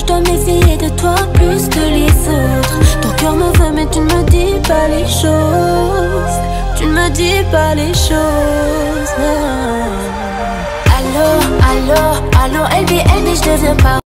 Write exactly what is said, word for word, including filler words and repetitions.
dois méfier de toi plus que les autres. Ton cœur me veut mais tu ne me dis pas les choses. Tu ne me dis pas les choses. Allô, allô, allô, L B, L B, je deviens pas